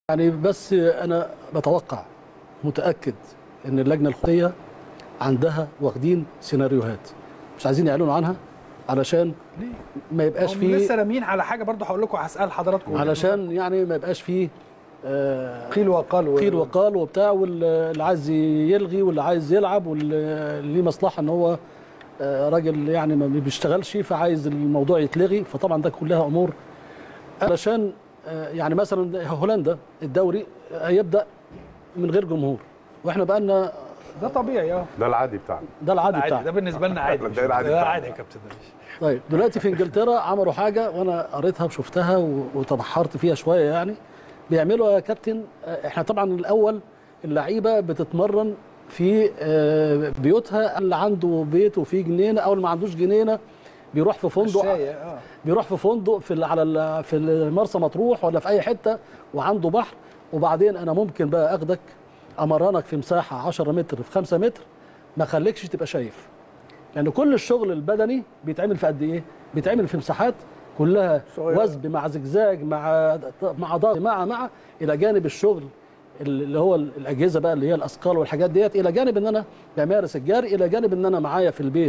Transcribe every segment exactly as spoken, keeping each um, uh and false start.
يعني بس انا بتوقع متاكد ان اللجنه الخطيه عندها واخدين سيناريوهات مش عايزين يعلنوا عنها علشان ما يبقاش هم فيه، لسه رامين على حاجه برضه هقول لكم، هسال حضراتكم علشان يعني ما يبقاش فيه آه قيل وقال و... قيل وقال وبتاع، واللي عايز يلغي واللي عايز يلعب واللي ليه مصلحه ان هو آه راجل يعني ما بيشتغلش فعايز الموضوع يتلغي. فطبعا ده كلها امور علشان آه يعني مثلا هولندا الدوري يبدا من غير جمهور، واحنا بقى لنا ده طبيعي. اه ده العادي بتاعنا، ده العادي عادي، بتاعنا، ده بالنسبه لنا عادي. ده العادي ده بتاعنا. عادي يا كابتن درويش. طيب دلوقتي في انجلترا عملوا حاجه وانا قريتها وشفتها وتبحرت فيها شويه. يعني بيعملوا يا كابتن، احنا طبعا الاول اللعيبه بتتمرن في بيوتها، اللي عنده بيت وفيه جنينه او اللي ما عندوش جنينه بيروح في فندق، اه بيروح في فندق في على في مرسى مطروح ولا في اي حته وعنده بحر. وبعدين انا ممكن بقى اخدك امرنك في مساحه عشرة متر في خمسة متر ما اخليكش تبقى شايف، لان كل الشغل البدني بيتعمل في قد ايه؟ بيتعمل في مساحات كلها وثب مع زجزاج مع مع ضغط مع مع الى جانب الشغل اللي هو الاجهزه بقى اللي هي الاثقال والحاجات ديت، الى جانب ان انا بمارس الجري، الى جانب ان انا معايا في البيت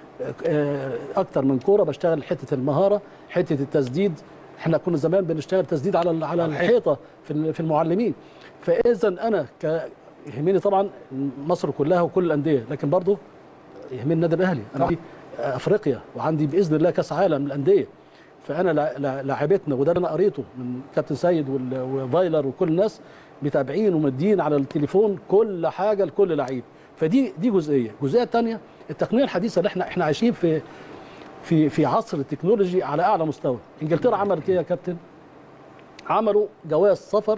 اكتر من كوره بشتغل حته المهاره، حته التسديد. احنا كنا زمان بنشتغل تسديد على على الحيطه في في المعلمين. فاذا انا يهمني طبعا مصر كلها وكل الانديه، لكن برضه يهمني النادي الاهلي. انا في افريقيا وعندي باذن الله كاس عالم للانديه، فانا لاعبتنا وده انا قريته من كابتن سيد وفايلر وكل الناس متابعين ومدين على التليفون كل حاجه لكل لعيب. فدي دي جزئيه. الجزئيه الثانيه التقنيه الحديثه اللي احنا احنا عايشين في في في عصر التكنولوجي على اعلى مستوى. انجلترا عملت ايه يا كابتن؟ عملوا جواز سفر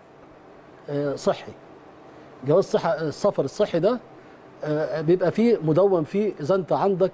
صحي. جواز صحة السفر الصحي ده بيبقى فيه مدون فيه اذا انت عندك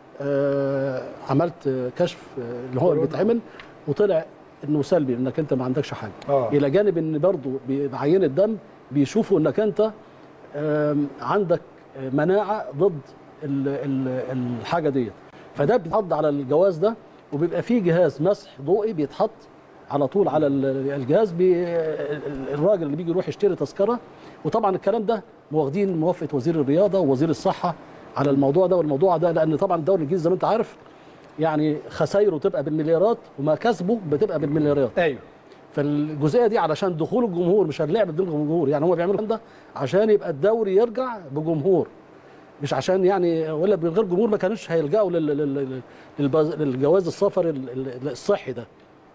عملت كشف اللي هو اللي بيتعمل وطلع انه سلبي انك انت ما عندكش حاجه، آه. الى جانب ان برضه بعينه الدم بيشوفوا انك انت عندك مناعه ضد الحاجه ديت. فده بيتحط على الجواز ده، وبيبقى فيه جهاز مسح ضوئي بيتحط على طول على الجهاز. بي الراجل اللي بيجي يروح يشتري تذكره، وطبعا الكلام ده واخدين موافقه وزير الرياضه ووزير الصحه على الموضوع ده والموضوع ده، لان طبعا الدوري الانجليزي زي ما انت عارف يعني خسايره تبقى بالمليارات وما كسبه بتبقى بالمليارات. ايوه. فالجزئيه دي علشان دخول الجمهور، مش اللعب بدون جمهور، يعني هم بيعملوا ده عشان يبقى الدوري يرجع بجمهور، مش عشان يعني ولا من غير جمهور ما كانوش هيلجأوا للجواز السفر الصحي ده.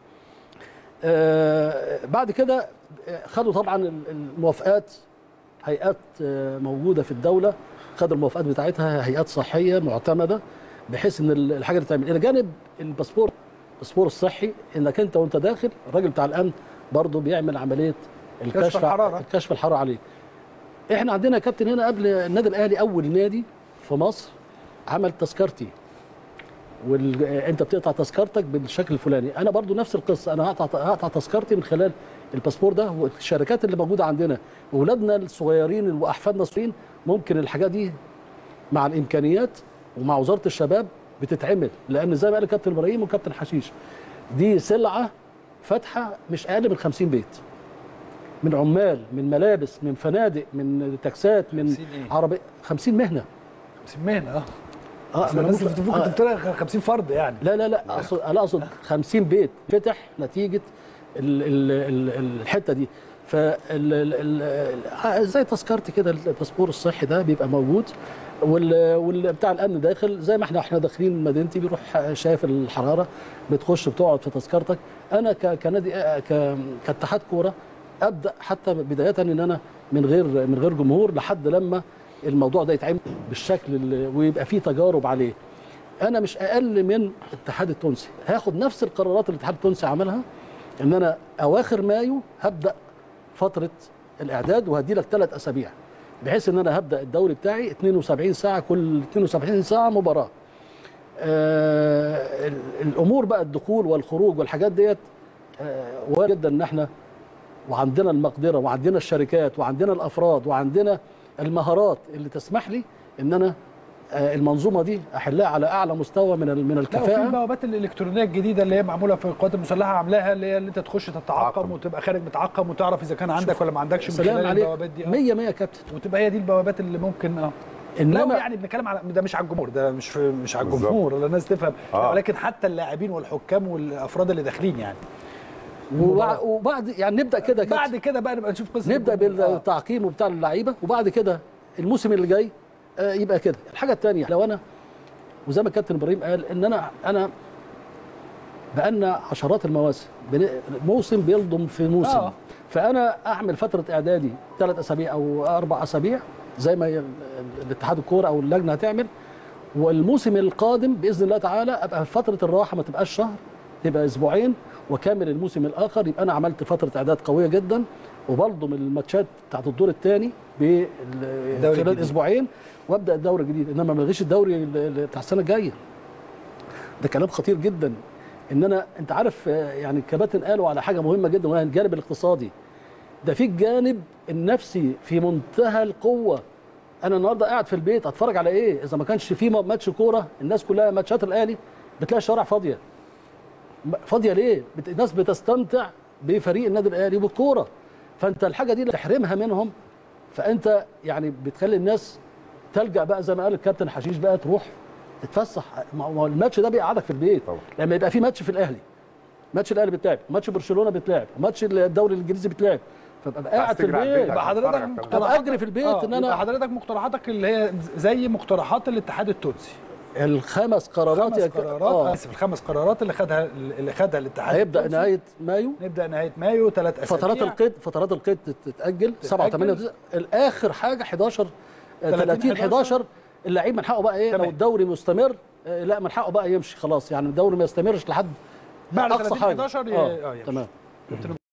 آه بعد كده خدوا طبعا الموافقات، هيئات موجوده في الدوله خدوا الموافقات بتاعتها، هيئات صحيه معتمده بحيث ان الحاجه اللي تعمل الى جانب الباسبور الباسبور الصحي، انك انت وانت داخل الراجل بتاع الامن برضه بيعمل عمليه الكشف الحراره الكشف الحراره عليك. احنا عندنا يا كابتن هنا قبل النادي الاهلي اول نادي في مصر عمل تذكرتي، وانت بتقطع تذكرتك بالشكل الفلاني. انا برضو نفس القصه، انا هقطع هقطع تذكرتي من خلال الباسبور ده. والشركات اللي موجوده عندنا واولادنا الصغيرين واحفادنا الصغيرين ممكن الحاجات دي مع الامكانيات ومع وزاره الشباب بتتعمل، لان زي ما قال كابتن ابراهيم وكابتن حشيش دي سلعه فاتحه مش اقل من خمسين بيت، من عمال، من ملابس، من فنادق، من تاكسات، من عربيه، خمسين مهنه. خمسين مهنه اه اه انا ممكن تقول خمسين فرد يعني. لا لا لا اقصد انا اقصد خمسين بيت فتح نتيجه ال ال ال الحته دي. ف زي تذكرتي كده الباسبور الصحي ده بيبقى موجود، وال بتاع الامن داخل زي ما احنا احنا داخلين مدينتي بيروح شايف الحراره، بتخش بتقعد في تذكرتك. انا كنادي كاتحاد كوره ابدا حتى بدايه ان انا من غير من غير جمهور لحد لما الموضوع ده يتعمل بالشكل اللي ويبقى فيه تجارب عليه. انا مش اقل من الاتحاد التونسي، هاخد نفس القرارات اللي الاتحاد التونسي عملها، ان انا اواخر مايو هبدا فتره الاعداد وهدي لك ثلاث اسابيع بحيث ان انا هبدا الدوري بتاعي اثنين وسبعين ساعه، كل اثنين وسبعين ساعه مباراه. آه الامور بقى الدخول والخروج والحاجات ديت آه وارد جدا ان احنا وعندنا المقدره وعندنا الشركات وعندنا الافراد وعندنا المهارات اللي تسمح لي ان انا آه، المنظومه دي احلها على اعلى مستوى من ال- من لا، وفي الكفاءه. البوابات الالكترونيه الجديده اللي هي معموله في القوات المسلحه عاملاها، اللي هي اللي انت تخش تتعقم تعقم. وتبقى خارج متعقم وتعرف اذا كان عندك ولا ما عندكش من سلام خلال عليك، البوابات دي. آه. مية مية كابتن. وتبقى هي دي البوابات اللي ممكن اه انما لو يعني بنتكلم على ده مش على الجمهور، ده مش في مش على بالظبط. الجمهور ولا الناس تفهم، آه. ولكن حتى اللاعبين والحكام والافراد اللي داخلين يعني. وبع- وبعد يعني نبدا كده كده بعد كده بقى نبقى نشوف قصه نبدا الجمهور. آه. بالتعقيم وبتاع اللعيبه، وبعد كده الموسم اللي جاي آه، يبقى كده. الحاجه الثانيه، لو انا وزي ما الكابتن ابراهيم قال ان انا انا بقالنا عشرات المواسم بن- موسم بيلضم في موسم. آه. فانا اعمل فتره اعدادي ثلاث اسابيع او اربع اسابيع زي ما ي- الاتحاد الكوره او اللجنه هتعمل، والموسم القادم باذن الله تعالى ابقى فتره الراحه ما تبقاش شهر، تبقى اسبوعين، وكامل الموسم الاخر. يبقى انا عملت فتره اعداد قويه جدا، وبلضم الماتشات بتاعت الدور الثاني خلال الجديد. اسبوعين، وابدا الدوري الجديد. انما ما الغيش الدوري ال- ال- بتاع السنه الجايه. ده كلام خطير جدا. ان انا انت عارف آه، يعني الكباتن قالوا على حاجه مهمه جدا، وهي الجانب الاقتصادي. ده في الجانب النفسي في منتهى القوه. انا النهارده قاعد في البيت اتفرج على ايه؟ اذا ما كانش في ماتش كوره، الناس كلها ماتشات الاهلي بتلاقي الشوارع فاضيه. م- فاضيه ليه؟ بت... الناس بتستمتع بفريق النادي الاهلي وبالكوره. فانت الحاجه دي اللي تحرمها منهم، فانت يعني بتخلي الناس تلجا بقى زي ما قال الكابتن حشيش بقى تروح تتفسح. ما هو الماتش ده بيقعدك في البيت. طبعا. لما يبقى في ماتش في الاهلي، ماتش الاهلي بيتلعب، ماتش برشلونه بيتلعب، ماتش الدوري الانجليزي بيتلعب، فبقى قاعد في تجري على البيت. البيت يبقى عشان حضرتك تتفرج. مقترحاتك أجري في البيت آه، إن أنا- يبقى حضرتك مقترحاتك اللي هي زي مقترحات الاتحاد التونسي. الخمس قرارات خمس يا ك- قرارات آه. اسف الخمس قرارات اللي خدها اللي خدها الاتحاد هيبدا التونسي. نهايه مايو. نبدا نهايه مايو ثلاث اسابيع. فترات القيد فترات القيد تتاجل سبعة و8 الاخر حاجه حداشر ثلاثين حداشر. اللعيب من حقه بقى ايه؟ لو تمام. الدوري مستمر آه، لا من حقه بقى يمشي خلاص. يعني الدوري ما يستمرش لحد بعد اقصى ثلاثين حاجه. حداشر ي- آه. آه، يمشي. تمام.